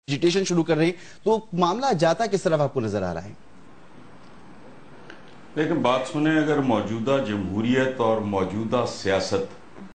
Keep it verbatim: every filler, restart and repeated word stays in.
Agitation शुरू कर रही, तो मामला जाता किस तरफ आपको नजर आ रहा है? लेकिन बात सुने, अगर मौजूदा जमहूरियत और मौजूदा सियासत